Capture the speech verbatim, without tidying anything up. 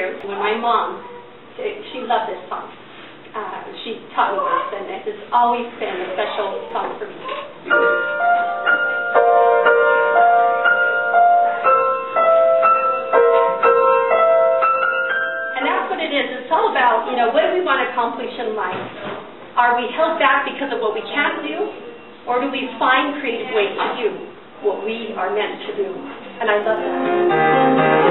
years when my mom, she, she loved this song. Uh, she taught me this, and it has always been a special song for me. And that's what it is. It's all about, you know, what do we want to accomplish in life? Are we held back because of what we can't do? Or do we find creative ways to do what we are meant to do? And I love that.